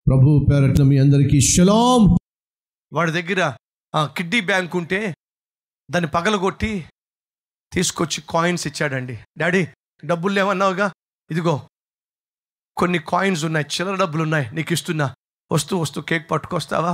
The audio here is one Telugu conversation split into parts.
ప్రభు పేరట్ల మీ అందరికీ షలాం. వాడి దగ్గర కిడ్నీ బ్యాంక్ ఉంటే దాన్ని పగలగొట్టి తీసుకొచ్చి కాయిన్స్ ఇచ్చాడండి. డాడీ డబ్బులు లేవన్నావుగా, ఇదిగో కొన్ని కాయిన్స్ ఉన్నాయి, చిల్లర డబ్బులు ఉన్నాయి, నీకు ఇస్తున్నా, వస్తూ వస్తూ కేక్ పట్టుకొస్తావా?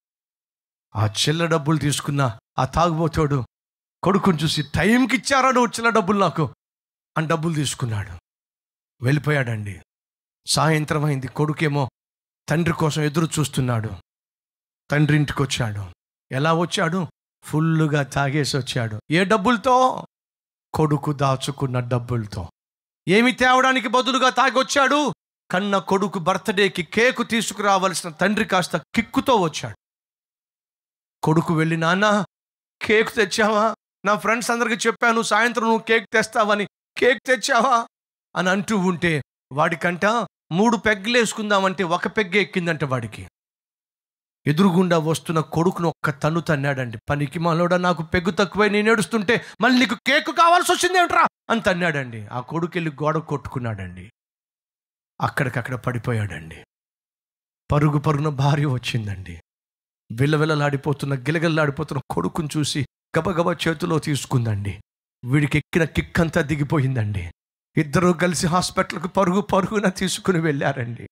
ఆ చిల్లర డబ్బులు తీసుకున్న ఆ తాగుబోతాడు కొడుకుని చూసి, టైంకి ఇచ్చారా నువ్వు చిల్లర డబ్బులు నాకు అని డబ్బులు తీసుకున్నాడు, వెళ్ళిపోయాడండి. సాయంత్రం అయింది, కొడుకేమో తండ్రి కోసం ఎదురు చూస్తున్నాడు. తండ్రి ఇంటికి వచ్చాడు. ఎలా వచ్చాడు? ఫుల్లుగా తాగేసి వచ్చాడు. ఏ డబ్బులతో? కొడుకు దాచుకున్న డబ్బులతో. ఏమి తేవడానికి బదులుగా తాగొచ్చాడు? కన్న కొడుకు బర్త్డేకి కేకు తీసుకురావాల్సిన తండ్రి కాస్త కిక్కుతో వచ్చాడు. కొడుకు వెళ్ళి, నాన్న కేక్ తెచ్చావా? నా ఫ్రెండ్స్ అందరికి చెప్పాను సాయంత్రం నువ్వు కేక్ తెస్తావని, కేక్ తెచ్చావా అని అంటూ ఉంటే వాడికంట 3 పెగ్గులు వేసుకుందామంటే 1 పెగ్గే ఎక్కిందంట వాడికి. ఎదురుగుండా వస్తున్న కొడుకును ఒక్క తన్ను తన్నాడండి. పనికి మాలోడా, నాకు పెగ్గు తక్కువై నేను ఏడుస్తుంటే మళ్ళీ నీకు కేకు కావాల్సి వచ్చింది ఏమిట్రా అని తన్నాడండి. ఆ కొడుకు వెళ్ళి గోడ కొట్టుకున్నాడండి. అక్కడికక్కడ పడిపోయాడండి. పరుగు పరుగున భార్య వచ్చిందండి. విలవిలలాడిపోతున్న గిలగిల్లాడిపోతున్న కొడుకును చూసి గబగబా చేతిలో తీసుకుందండి. వీడికి ఎక్కిన కిక్కంతా దిగిపోయిందండి. ఇద్దరూ కలిసి హాస్పిటల్కి పరుగున తీసుకుని వెళ్ళారండి.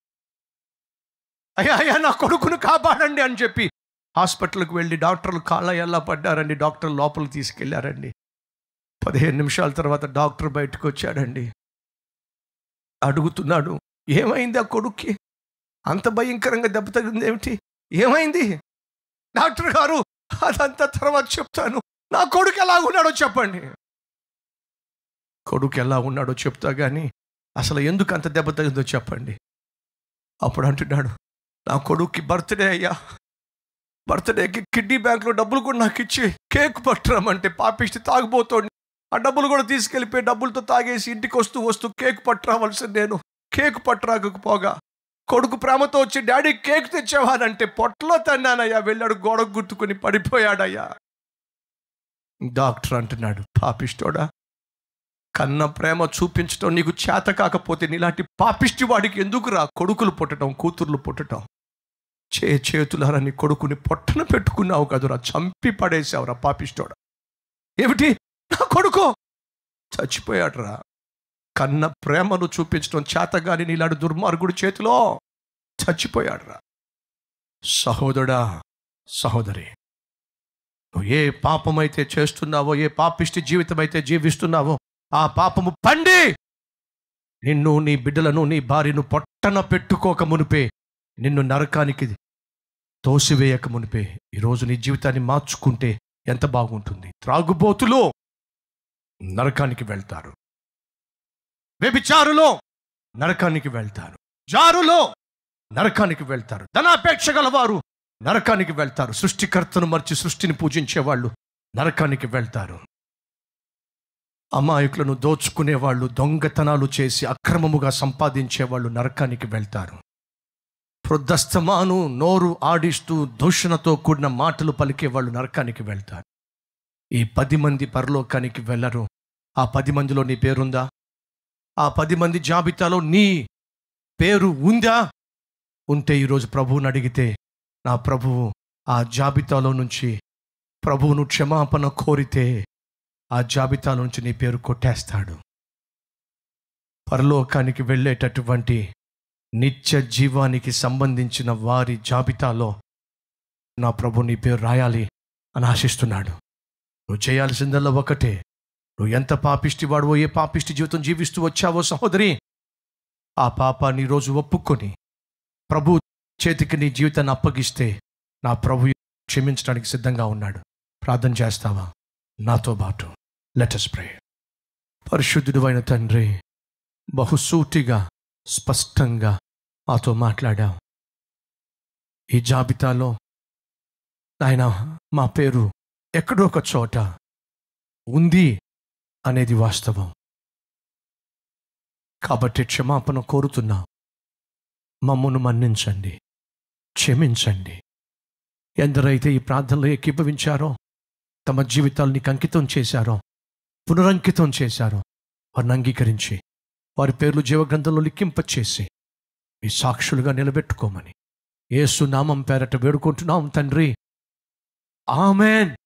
అయ్యా అయ్యా నా కొడుకును కాపాడండి అని చెప్పి హాస్పిటల్కి వెళ్ళి డాక్టర్లు కాళ్ళ ఎలా పడ్డారండి. డాక్టర్ లోపలికి తీసుకెళ్లారండి. 15 నిమిషాల తర్వాత డాక్టర్ బయటకు వచ్చాడండి. అడుగుతున్నాడు, ఏమైంది ఆ కొడుక్కి? అంత భయంకరంగా దెబ్బ తగిలింది ఏమిటి? ఏమైంది? డాక్టర్ గారు, అదంతా తర్వాత చెప్తాను, నా కొడుకు ఎలా ఉన్నాడో చెప్పండి. కొడుకు ఎలా ఉన్నాడో చెప్తా కానీ అసలు ఎందుకు అంత దెబ్బ తగిందో చెప్పండి. అప్పుడు అంటున్నాడు, నా కొడుక్కి బర్త్డే అయ్యా, బర్త్డేకి కిడ్నీ బ్యాంక్లో డబ్బులు కూడా నాకు ఇచ్చి కేక్ పట్టురామంటే పాపిష్టి తాగుబోతోండి. ఆ డబ్బులు కూడా తీసుకెళ్ళిపోయి డబ్బులతో తాగేసి ఇంటికి వస్తూ కేక్ పట్టురావాల్సింది నేను. కేక్ పట్టురాకపోగా కొడుకు ప్రేమతో వచ్చి, డాడీ కేక్ తెచ్చేవానంటే పొట్టలో తన్నానయ్యా, వెళ్ళాడు గోడకు గుర్తుకుని పడిపోయాడయ్యా. డాక్టర్ అంటున్నాడు, పాపిష్టోడా, కన్న ప్రేమ చూపించడం నీకు చేత కాకపోతే నీలాంటి పాపిష్టి వాడికి ఎందుకురా కొడుకులు పుట్టడం, కూతుర్లు పుట్టడం? చేతులారా నీ కొడుకుని పొట్టన పెట్టుకున్నావు కదురా, చంపి పడేసావురా పాపిష్టోడా. ఏమిటి? నా కొడుకు చచ్చిపోయాడురా. కన్న ప్రేమను చూపించడం చేతగాని నీలాంటి దుర్మార్గుడి చేతిలో చచ్చిపోయాడురా. సహోదరుడా, సహోదరి, నువ్వు ఏ పాపమైతే చేస్తున్నావో, ఏ పాపిష్టి జీవితం అయితే జీవిస్తున్నావో, ఆ పాపము పండి నిన్ను, నీ బిడ్డలను, నీ భార్యను పొట్టన పెట్టుకోక మునిపే, నిన్ను నరకానికి తోసివేయక మునిపే ఈరోజు నీ జీవితాన్ని మార్చుకుంటే ఎంత బాగుంటుంది. త్రాగుబోతులు నరకానికి వెళ్తారు, వ్యభిచారులో నరకానికి వెళ్తారు, జారులో నరకానికి వెళ్తారు, ధనాపేక్ష గలవారు నరకానికి వెళ్తారు, సృష్టికర్తను మర్చి సృష్టిని పూజించేవాళ్ళు నరకానికి వెళ్తారు, అమాయకులను దోచుకునేవాళ్ళు, దొంగతనాలు చేసి అక్రమముగా సంపాదించేవాళ్ళు నరకానికి వెళ్తారు, ప్రొద్దస్తమాను నోరు ఆడిస్తూ దూషణతో కూడిన మాటలు పలికేవాళ్ళు నరకానికి వెళ్తారు. ఈ 10 మంది పరలోకానికి వెళ్ళరు. ఆ 10 మందిలో నీ పేరుందా? ఆ 10 మంది జాబితాలో నీ పేరు ఉందా? ఉంటే ఈరోజు ప్రభువుని అడిగితే, నా ప్రభువు ఆ జాబితాలో నుంచి ప్రభువును క్షమాపణ కోరితే ఆ జాబితాలో నుంచి నీ పేరు కొట్టేస్తాడు. పరలోకానికి వెళ్ళేటటువంటి నిత్య జీవానికి సంబంధించిన వారి జాబితాలో నా ప్రభు నీ పేరు రాయాలి అని ఆశిస్తున్నాడు. నువ్వు చేయాల్సిందల్లా ఒకటే, నువ్వు ఎంత పాపిష్టి వాడువో, ఏ పాపిష్టి జీవితం జీవిస్తూ వచ్చావో సహోదరి, ఆ పాపాన్ని ఈరోజు ఒప్పుకొని ప్రభు చేతికి నీ జీవితాన్ని అప్పగిస్తే నా ప్రభు క్షమించడానికి సిద్ధంగా ఉన్నాడు. ప్రార్థన చేస్తావా నాతో పాటు? Let us pray. పరిశుద్ధుడు అయిన తండ్రి, బహుసూటిగా స్పష్టంగా మాతో మాట్లాడావు. ఈ జాబితాలో నాయన మా పేరు ఎక్కడో ఒక చోట ఉంది అనేది వాస్తవం. కాబట్టి క్షమాపణ కోరుతున్నా, మమ్మను మన్నించండి, క్షమించండి. ఎందరైతే ఈ ప్రార్థనలో ఏకీభవించారో, తమ జీవితాలు నీకు అంకితం చేశారో, పునరంకితం చేశారో, వారిని అంగీకరించి వారి పేర్లు జీవగ్రంథంలో లిఖింపచేసి మీ సాక్షులుగా నిలబెట్టుకోమని యేసు నామం పేరట వేడుకుంటున్నాం తండ్రి, ఆమెన్.